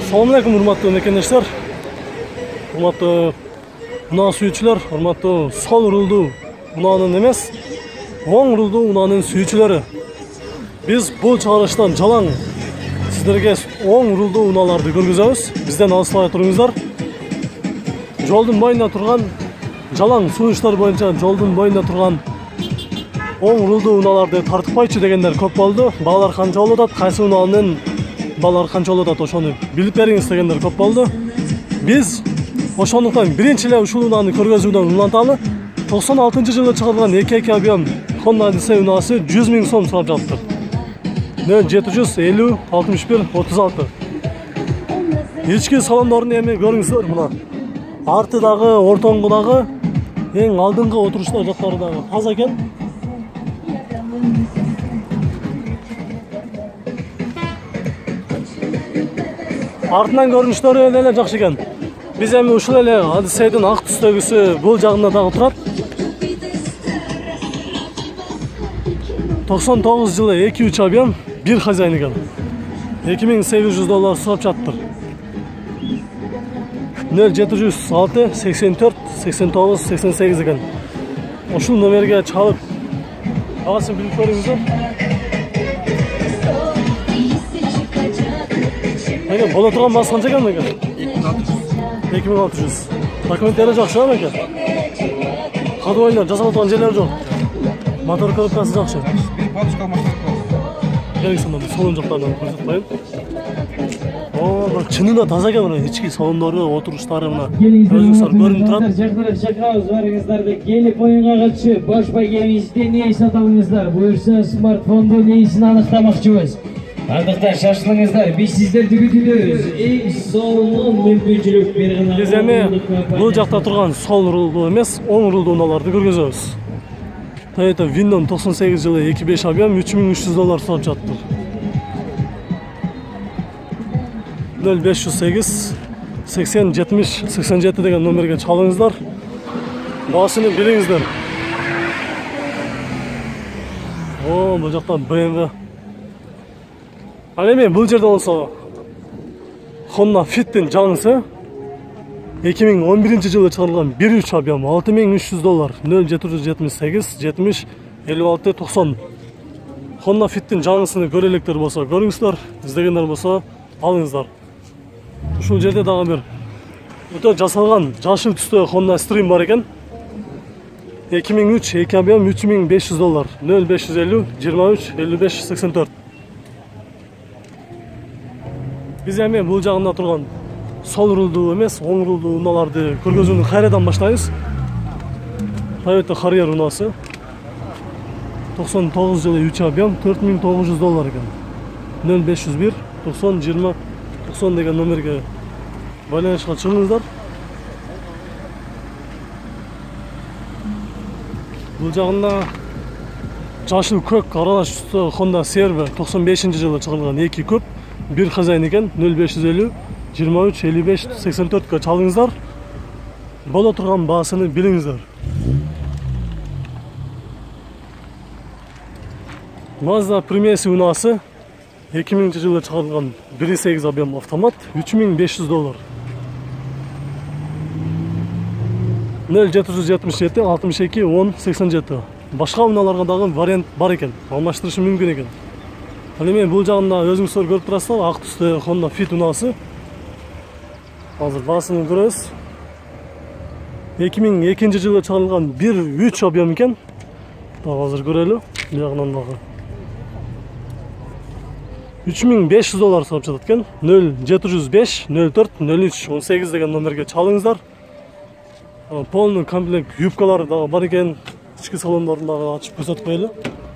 Assalomu alaykum, hurmatli mekendeshlar. Hurmatli unaa suyucular, hurmatli sol ruldu unaның emas, oң ruldu unaның suyucuları. Biz bu çağrıştan jalan sizlerge oң ruldu unalardı görgüzөбүз. Bizden alыстабай туруңуздар. Жолдун боюнда турган жалаң сунуштар боюнча жолдун боюнда турган оң рулду унааларды тартыкпайчы дегендер көп болду. Балалар канча болуп атат, кайсы унаанын балалар канча болуп атат, ошону билип бериңиз дегендер көп болду. Биз ошондуктан биринчи эле ушул унааны көргөзүүдөн уланталы. 96-жылы чыгарылган 2 объем Honda Odyssey унаасы 100 000 сом сурап жатыр. 750 61 36. Ички салондорун эми көрүңүздөр мына. Артыдагы, ортоңгудагы, эң алдыңкы отуруштар жактары дагы таза экен. Артынан көрүнүштөрү эле жакшы экен. Биз эми ушул эле Odysseyдин ак түстөгүсү бул жагында дагы турат. 99 жылы 2-3 объем бир хозяин экен. $2800 сурап жатыр. 0706 84 89 88 экен. Ушул номерге чалып агасын билип көрүңүздөр. Эге боло турган баасы канча экен экен? 2600. Документтери жакшыбы экен? Кадыбайлар жасалып турган жерлер жок. Мотор коробкасы жакшы. Подушка машина. Келиңиз сонда салон жактарынан көрсөтпөйм. Бак чынында таза экен, мына ички салондору, отуруштары мына өзүңүздөр көрүнүп турат. Жактырып чакырабыз барыңыздарды. Келип оюнга катышып, бош байгемизде не сатып алыңыздар. Буюрса смартфонду несин аныктамакчыбыз. Андыктан шашылыңыздар, биз сиздерди күтүбүз. Эң сонун мүмкүнчүлүк берген. Биз эми бул жакта турган сол рулду эмес, оң рулду унааларды көргөзөбүз. Toyota Windows 98 жылы 2.5 объем $3300 сурап жатыр. 0508 80 70 87 деген номерге чалыңыздар. Баасыны билиңиздер. Бул жакта BMW. Ал эми бул жерде болсо Honda Fit'in жаңысы 2011 жылы чыгарылган 1.3 объем $6300. 0778 70 56 90. Honda Fit'in жаңысыны көрөлектер болсо көрүңүздөр, издегендер болсо алыңыздар. Ушул жерде дагы бир өтө жасалган жашыл түстө Honda Stream бар экен. 2003 2 объем $3500. 0550 23 55 84. Биз эми бул жагында турган сол рулду эмес, оң рулду унааларды көргөзүүнү кайрадан баштайбыз. Toyota Harrier унаасы 99 жылы 3 объем $4900 экен. 0501 90 20 90 деген номерге байланышка чыгыңыздар. Бул жагында жашыл көк аралаш түстө Honda CR-V 95 жылы чыгарылган 2 көп бир хозяин экен. 0550 23 55 84 чалыңыздар. Боло турган баасыны билиңиздер. Mazda Primesi унаасы 2000 жылы чыгарылган 1.8 объем автомат $3500. 0777 62 10 87. Башка унааларга дагы вариант бар экен, алмаштырышы мүмкүн экен. Ал эми бул жагында өзүңүздөр көрүп турасыздар, ак түстө Honda Fit унаасы. Азыр баасын көрөбүз. 2002 жылы чыгарылган 1.3 объем экен. Азыр көрөлү. Бuyагынан дагы $3500 сурап жатат экен. 0705 04 03 18 деген номерге чалыңыздар. Полный комплект юбкалары дагы бар экен. Ички салондорун дагы ачып көрсөтүп коелу.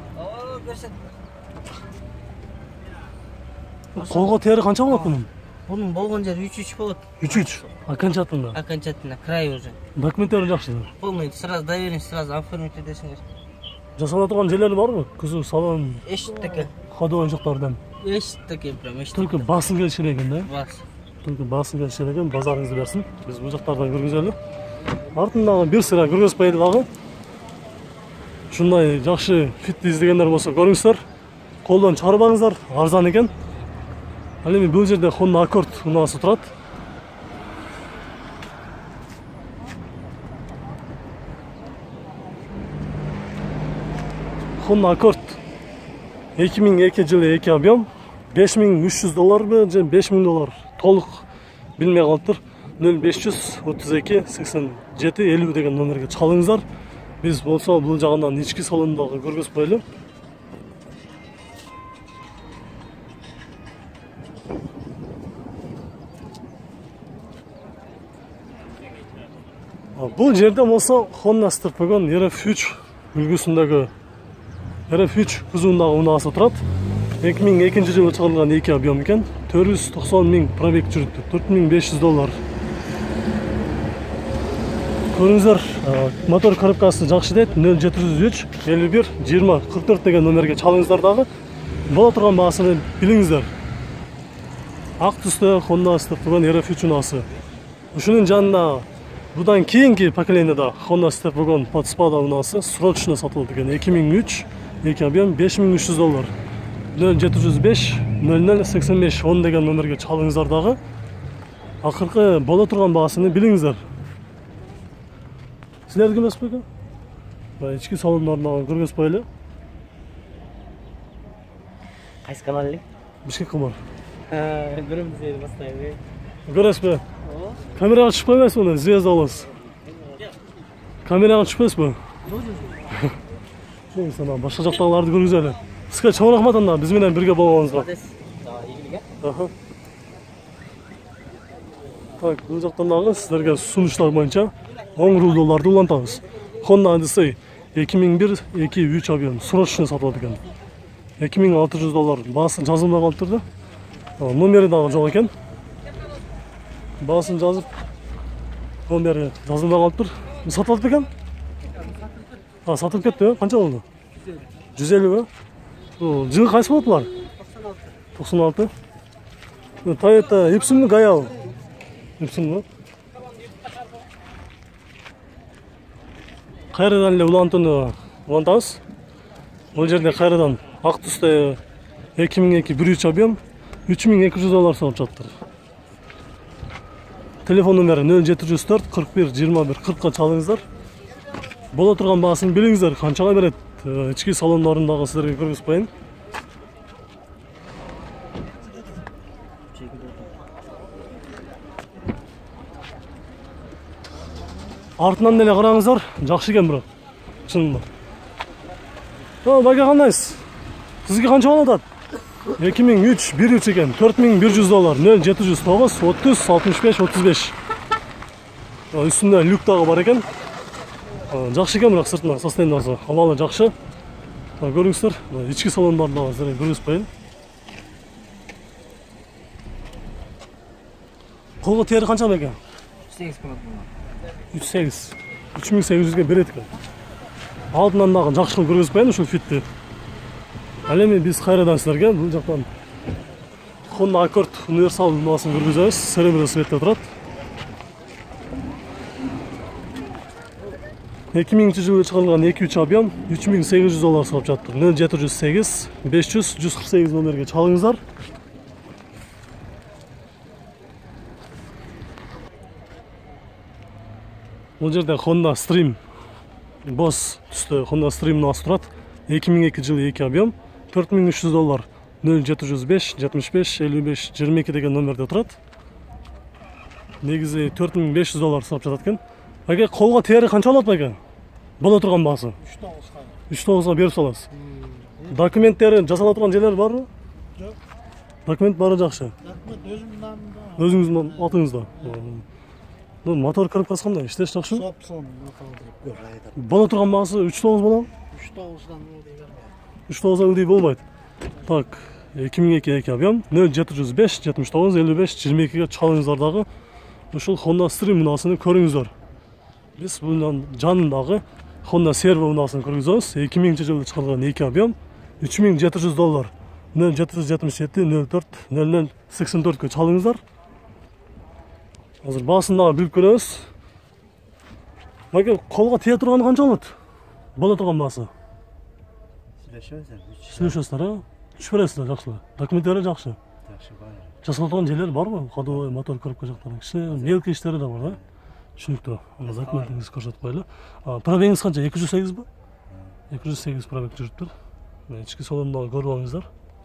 Колго тери канча болот мунун? Bunun болгон жери 3-3 болот. 3-3. Окончательно. Окончательно край уже. Документтери жакшы. Полный сразу доверенность, сразу оформить эдесиңер. Жасала турган жерлери барбы? Кузов, салон, Эшиттеке. ходовой жактардан. Эшиттеке прям эшит. Только басын келишер экен да. Бас. Только басын келишер экен, базарыңызды берсин. Биз бул жактардан көргөзөлү. Артындагы бир сыра көргөзбөйдү дагы. Ушундай жакшы фитти издегендер болсо көрүңүздөр. Колдон чыгарбаңыздар, арзан экен. Ал эми бул жерде Honda Accord унаасы турат. Honda Accord 2002 жылы 2 объем $5300 же $5000 толук билмей калыптыр. 0532 87 50 деген номерге чалыңыздар. Биз болсо бул жагынан ички салондогу көргөзүп коелу. Бул жерде болсо Honda Stepwagon RF3 үлгүсүндөгү RF3 кузовундагы унаасы турат. 2002 жылы чыгарылган 2 объем экен. 490 000 пробег жүрүптү. $4500. Көрүңүздөр, мотор коробкасы жакшы дейт. 0703 51 20 44 деген номерге чалыңыздар дагы. Бола турган баасыны билиңиздер. Ак түстө Honda Stepwagon RF3 унаасы. Ушунун жанында будан кийинки поколениеда Honda Stepwagon Podspado унаасы срочно сатылды экен. 2003 2 объем $5300. 0705 0085 10 деген номерге чалыңыздар дагы. Акыркы бола турган баасыны билиңиздер. Силерге эмес бекен? Ички салондорун көргөзүп коелу. Кайсы канал элек? Бишкек кымыр. Көрөмүз эли бастайбы. Көрөсүзбү? Камерага чыгып койбойсузбу? Звезда болосуз. Камерага чыкпайсызбы? Жок. Сана башка жактагыларды көргүзөлү. Сизге чоң рахмат анда биз менен бирге болгонуңузга. Игилик. Так, бул жактан дагы сиздерге сунуштар боюнча оң рулдууларды улантабыз. Honda Odyssey 2001 2-3 объем срочно сатылат экен. $2600. Баасы жазылмай калыптыр да. Номери дагы жок экен. Баасын жазып, номери жазылмай калыптыр. Сатылат экен? Сатылып кетти, канча болду? 150 бе? Жылы кайсы болот булар? 96. Toyota Epson'u Gayao. Epson'u. Кайрадан эле улантууну улантабыз. Бул жерде кайрадан ак түстө 2002 1.3 объем $3200 салып жатыр. Телефон номери 0704 41 21 40 чалыңыздар. Бола турган баасын билиңиздер, канчага берет. Ички салондорун сиздерге көргөзүп коеюн. Артынан деле караңыздар, жакшы экен бирок. Чынында. Байга кандайсыз? Сизге канча болуп атат? 2003 1.3 экен, $4100. 0709 30 65 35. Үстүндө люк дагы бар экен. Жакшы экен бирок сыртынан состояниеси абалы жакшы. Көрүңүздөр, ички салондорун дагы сиздерге көргөзүп коеюн. Колго тери канча экен? 38. 3800ге берет экен. Алдынан дагы жакшы көргөзүп коеюн ушул фитти. Ал эми биз кайрадан сиздерге бул жактан Honda Accord универсал унаасын көргөзөбүз. Серебро цветте турат. 2000 жылы чыгарылган 2-3 объем $3800 салып жатыр. 0708 500 148 номерге чалыңыздар. Бул жерде Honda Stream Boss түстө Honda Stream унаасы турат. 2002 жылы 2 объем $4300. 0705 75 55 22 деген номерде турат. Негизи $4500 салып жатат экен. Байке колго тери канча болот байке? Бола турган баасы? 3-9га берип саласыз. Документтери жасала турган жерлер барбы? Жок. Документ бары жакшы. Документ өзүмдүн намымда. Өзүңүздүн атыңызда. Мотор коробкасы кандай? Иштеш жакшы? Сопсон мотор көр айдап. Бола турган баасы 3-9 болобу? 3-9дан ылдый бербейт. 3-9 ылдый болбойт. Так, 2002 объем 0705 79 55 22ге чалыңыздар дагы. Ушул Honda Stream унаасын көрүңүздөр. Биз бунун жанындагы Honda Servo унаасын көргөзөбүз. 2000 жылы чыгарылган 2 объем $3700. 0777 04 00 84ге чалыңыздар. Азыр баасын дагы билип көрөбүз. Байке колго тие турганы канча болот? Бола турган баасы? Сүйлөшөсүздөр, а? Түшүп бересиздер, жакшы. Документтери жакшы. Жакшы баары. жасалған жерлер бар ма? Ходовой мотор коробка жақтарының кішкене мелкий иштери да бар да. Түшүнүктүү. Документиңизди көрсөтүп коелу. Пробегиңиз канча? 208 бі? 208 пробег жүрүптүр. Ички салонда көрүп алыңыздар.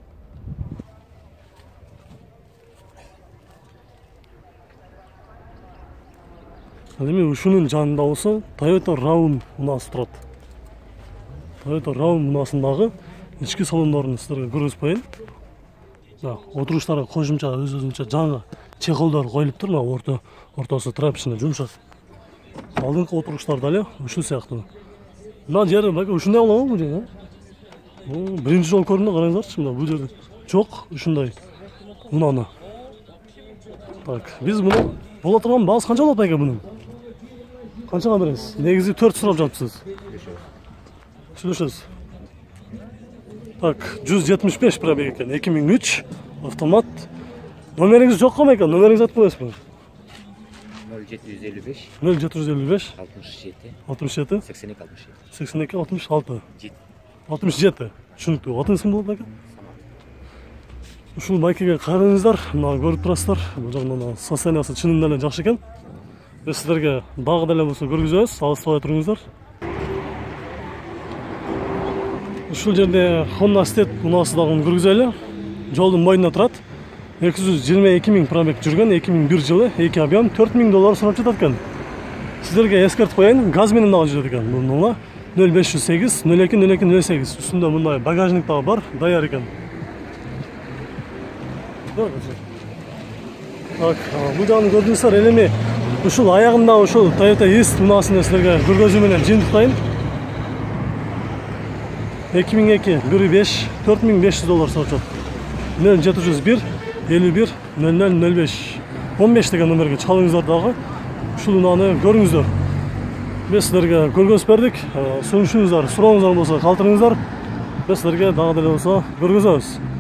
Эми ушунун жанында болсо Toyota Raun унасы турат. Toyota Raun унасындагы ички салондорун силерге көргөзүп коеюн. Отуруштары кошумча өз-өзүнчө жаңы чехолдор коюлуптур. Мына ортосу трапичный жумшак. Алдыңкы отуруштар эле ушул сыяктуу. Мына жери бака ушундай болобу бул жер? Биринчи жолу көрдүм, караңыздарчы, мына бул жерде жок ушундай унаны. Так, биз муну боло турган баасы канча болот байка мунун? Канчага бересиз? Негизи 4 сурап жатыпсыз. Сүйлөшөбүз. Так, 175 пробег экен, 2003 автомат. Номериңиз жок го экен? Номериңизди айтып коесузбу? 0755 0755 67 67 82 82 66 67. Түшүнүктүү. Атыңыз ким болот байка? Ушул байкеге караңыздар, мына көрүп турасыздар. Бул жагынан состояниясы чынында эле жакшы экен. Биз силерге дагы деле болсо көргүзөбүз, алыстабай туруңуздар. Ушул жерде Honda State унасы дагы көргүзөлү. Жолдун боюнда турат. 222 000 пробег жүргөн, 2001 жылы, 2 объем, $4000 сурап жатат экен. Силерге эскертип коеюн, газ менен дагы жүрөт экен. Муну 0508 02 02 08 үстүндө мындай багажник дагы бар, даяр экен. Так, бул жагын көрдүңүздөр, элеми ушул аягында ушул Toyota East унасын силерге көргөзүү менен жыйынтыктайын. 2002 1.5 $4500 сурап жатат. 0701 51 0005 15 деген номерге чалыңыздар дагы. Ушул унаны көрүңүздөр. Биз силерге көргөзүп бердик. Сунушуңуздар, сурооңуздар болсо калтырыңыздар. Биз силерге дагы деле болсо көргөзөбүз.